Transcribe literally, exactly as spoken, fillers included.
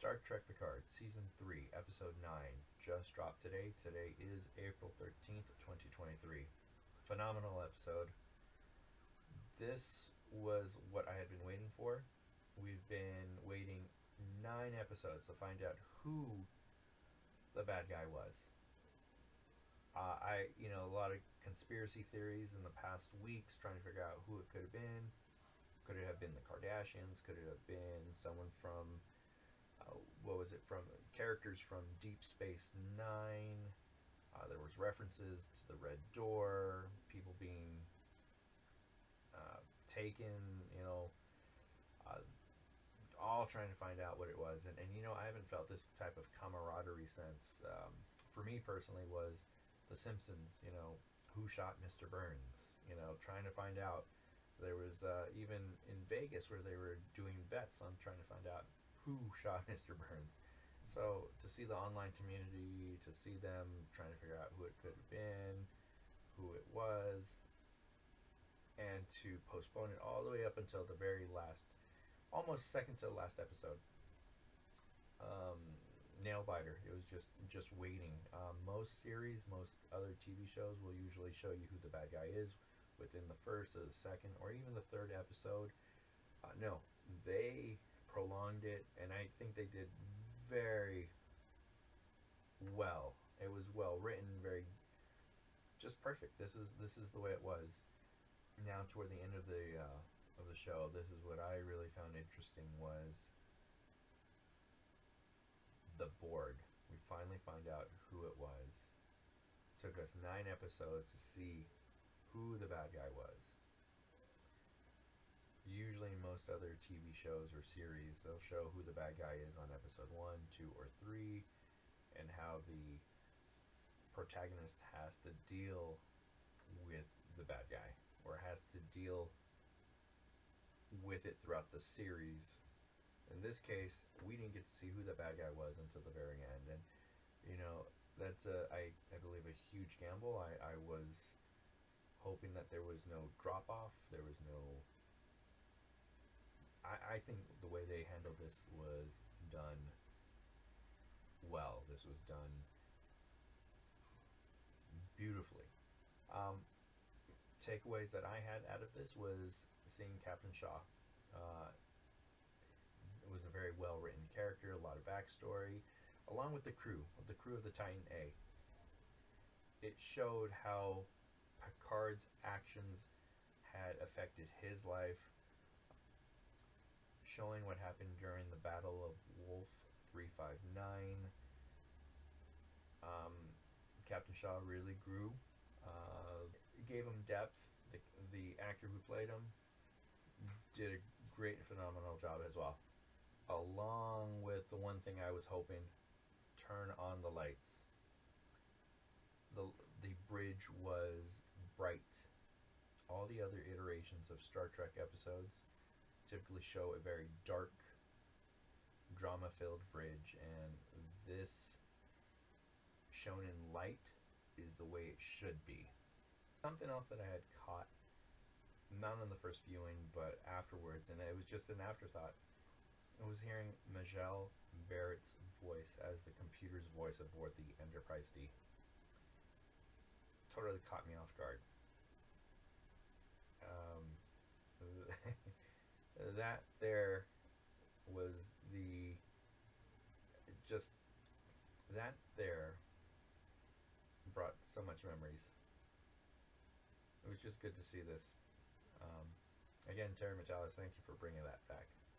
Star Trek Picard, Season three, Episode nine, just dropped today. Today is April thirteenth, twenty twenty-three. Phenomenal episode. This was what I had been waiting for. We've been waiting nine episodes to find out who the bad guy was. Uh, I, you know, a lot of conspiracy theories in the past weeks trying to figure out who it could have been. Could it have been the Kardashians? Could it have been someone from... Uh, what was it from? Characters from Deep Space Nine. Uh, there was references to the Red Door, people being uh, taken, you know, uh, all trying to find out what it was. And, and you know, I haven't felt this type of camaraderie since, um, for me personally, was The Simpsons. You know, who shot Mister Burns? You know, trying to find out. There was uh, even in Vegas where they were doing bets on trying to find out who shot Mister Burns. So to see the online community, to see them trying to figure out who it could have been, who it was, and to postpone it all the way up until the very last, almost second to the last episode. Um, nail biter. It was just just waiting. Um, most series, most other T V shows will usually show you who the bad guy is within the first or the second or even the third episode. Uh, no, they prolonged it, and I think they did very well. It was well written, very just perfect. This is this is the way it was. Now, toward the end of the uh, of the show, this is what I really found interesting was the board. We finally find out who it was. Took us nine episodes to see who the bad guy was. Usually in most other T V shows or series, they'll show who the bad guy is on episode one, two, or three, and how the protagonist has to deal with the bad guy, or has to deal with it throughout the series. In this case, we didn't get to see who the bad guy was until the very end, and you know, that's a, I, I believe a huge gamble. I, I was hoping that there was no drop off, there was no... I, I think the way they handled this was done well. This was done beautifully. Um, takeaways that I had out of this was seeing Captain Shaw. Uh, it was a very well written character, a lot of backstory, along with the crew, the crew of the Titan A. It showed how Picard's actions had affected his life, showing what happened during the Battle of Wolf three five nine. Um, Captain Shaw really grew. Uh, it gave him depth. The, the actor who played him did a great, phenomenal job as well. Along with the one thing I was hoping, turn on the lights. The, the bridge was bright. All the other iterations of Star Trek episodes typically show a very dark, drama-filled bridge, and this shown in light is the way it should be. Something else that I had caught, not on the first viewing, but afterwards, and it was just an afterthought, I was hearing Majel Barrett's voice as the computer's voice aboard the Enterprise D. Totally caught me off guard. Um, that there was the just that there brought so much memories. It was just good to see this. Um, again, Terry Metalis, thank you for bringing that back.